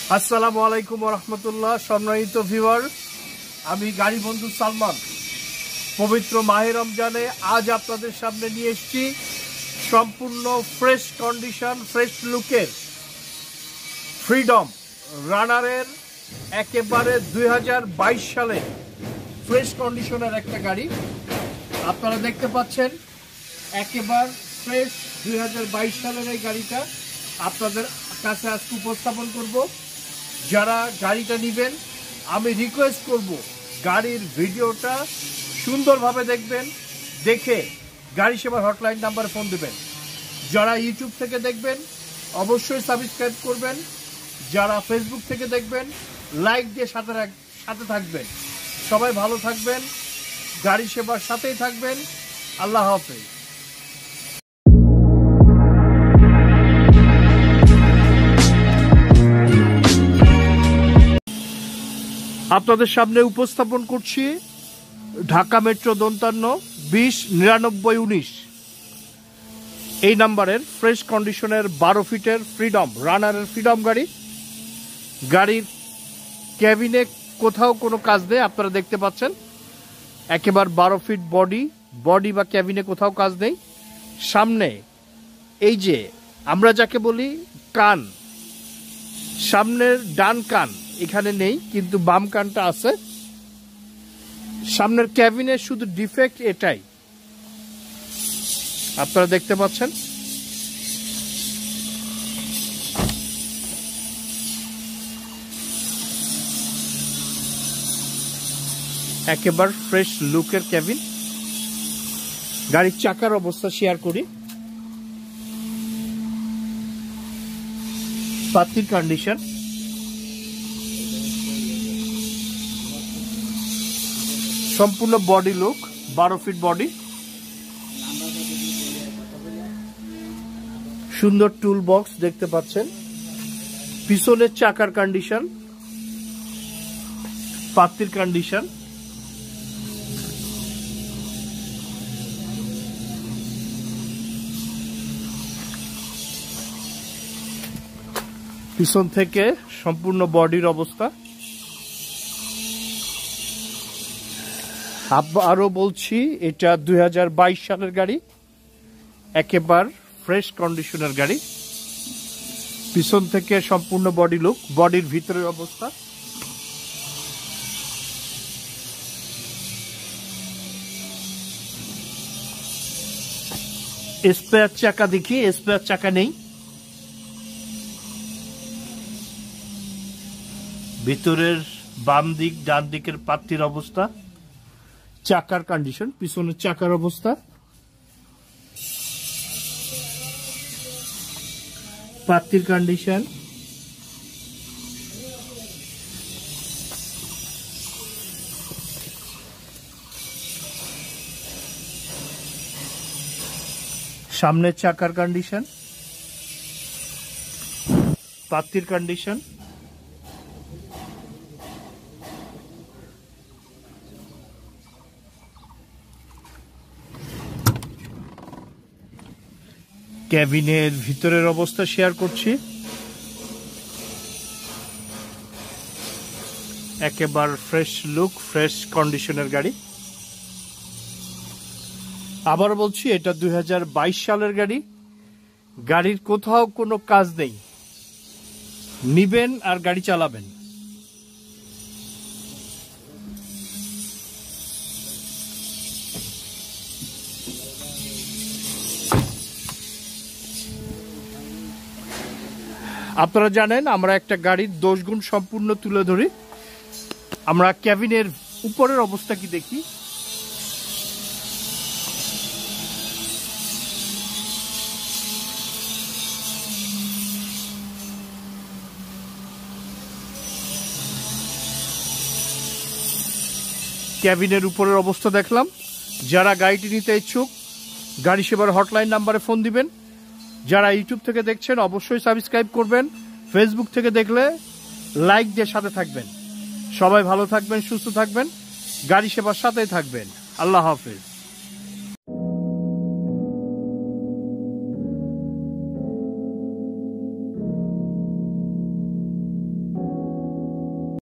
আসসালামু আলাইকুম ওয়া রাহমাতুল্লাহ। সম্মানিত ভিউয়ার, আমি গাড়ি বন্ধু সালমান। পবিত্র মাহে রমজানে আজ আপনাদের সামনে নিয়ে এসেছি সম্পূর্ণ ফ্রেশ কন্ডিশন, ফ্রেশ লুকের ফ্রিডম রানারের একেবারে 2022 সালে ফ্রেশ কন্ডিশনের একটা গাড়ি আপনারা দেখতে পাচ্ছেন। একেবারে ফ্রেশ 2022 সালের এই গাড়িটা আপনাদের কাছে আজকে উপস্থাপন করব। যারা গাড়িটা নেবেন আমি রিকোয়েস্ট করব গাড়ির ভিডিওটা সুন্দরভাবে দেখবেন, দেখে গাড়ি সেবার হটলাইন নাম্বারে ফোন দেবেন। যারা ইউটিউব থেকে দেখবেন অবশ্যই সাবস্ক্রাইব করবেন, যারা ফেসবুক থেকে দেখবেন লাইক দিয়ে সাথে থাকবেন। সবাই ভালো থাকবেন, গাড়ি সেবার সাথেই থাকবেন। আল্লাহ হাফেজ। আপনাদের সামনে উপস্থাপন করছি ঢাকা মেট্রো 55-20-99-19 এই নাম্বারের ফ্রেশ কন্ডিশনের 12 ফিটের ফ্রিডম রানারের ফ্রিডম গাড়ি। গাড়ির ক্যাবিনে কোথাও কোনো কাজ নেই, আপনারা দেখতে পাচ্ছেন। একেবারে 12 ফিট বডি বা ক্যাবিনে কোথাও কাজ নেই। সামনে এই যে আমরা যাকে বলি কান, সামনের ডান কান এখানে নেই কিন্তু বাম কানটা আছে। সামনের ক্যাবিনে শুধু ডিফেক্ট এটাই আপনারা দেখতে পাচ্ছেন। একেবারে ফ্রেশ লুকের ক্যাবিন। গাড়ির চাকার অবস্থা শেয়ার করি। পাতির কন্ডিশন, সম্পূর্ণ বডি লুক, 12 ফিট বডি, সুন্দর টুল বক্স দেখতে পাচ্ছেন। পিছনের চাকার কন্ডিশন, পাতির কন্ডিশন, পিছন থেকে সম্পূর্ণ বডির অবস্থা। আরো বলছি এটা 2022 সালের গাড়ি, একেবারে ফ্রেশ কন্ডিশনের গাড়ি। পিছন থেকে সম্পূর্ণ বডি লুক, বডির ভিতরের অবস্থা। স্পেয়ার চাকা দেখি, স্পেয়ার চাকা নেই। ভিতরের বাম দিক ডান দিকের পাত্তির অবস্থা, চাকার কন্ডিশন, পিছনের চাকার অবস্থা, পাত্তির কন্ডিশন, সামনের চাকার কন্ডিশন, পাত্তির কন্ডিশন, ক্যাবিনের ভিতরের অবস্থা শেয়ার করছি। একেবারে ফ্রেশ লুক, ফ্রেশ কন্ডিশনের গাড়ি। আবার বলছি এটা 2022 সালের গাড়ি। গাড়ির কোথাও কোনো কাজ নেই, নিবেন আর গাড়ি চালাবেন। আপনারা জানেন আমরা একটা গাড়ির দোষ গুণ সম্পূর্ণ তুলে ধরি। আমরা ক্যাবিনের উপরের অবস্থা কি দেখি। ক্যাবিনের উপরের অবস্থা দেখলাম। যারা গাড়িটি নিতে ইচ্ছুক গাড়ি সেবার হটলাইন নাম্বারে ফোন দিবেন। যারা ইউটিউব থেকে দেখছেন অবশ্যই সাবস্ক্রাইব করবেন, ফেসবুক থেকে দেখলে লাইক দিয়ে সাথে থাকবেন। সবাই ভালো থাকবেন, সুস্থ থাকবেন, গাড়ি সেবার সাথেই থাকবেন। আল্লাহ হাফেজ।